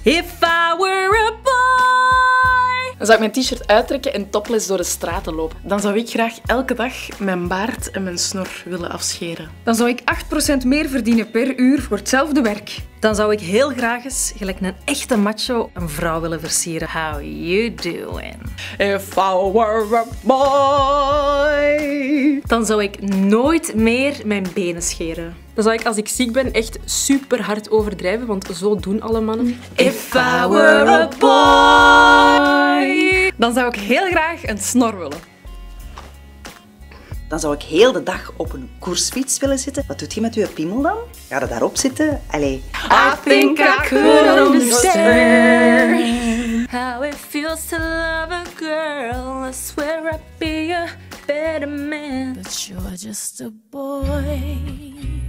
If I were a boy. Dan zou ik mijn t-shirt uittrekken en topless door de straten lopen. Dan zou ik graag elke dag mijn baard en mijn snor willen afscheren. Dan zou ik 8% meer verdienen per uur voor hetzelfde werk. Dan zou ik heel graag eens, gelijk een echte macho, een vrouw willen versieren. How you doing? If I were a boy. Dan zou ik nooit meer mijn benen scheren. Dan zou ik als ik ziek ben echt super hard overdrijven, want zo doen alle mannen. If I were a boy. Dan zou ik heel graag een snor willen. Dan zou ik heel de dag op een koersfiets willen zitten. Wat doet je met je piemel dan? Ga je daarop zitten? Allee. I think I could understand how it feels to love a girl. I swear I'd be a better man. But you're just a boy.